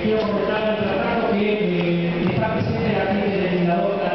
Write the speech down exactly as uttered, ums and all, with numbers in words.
quiero comentar el tratado que eh, está presente aquí en el legislador.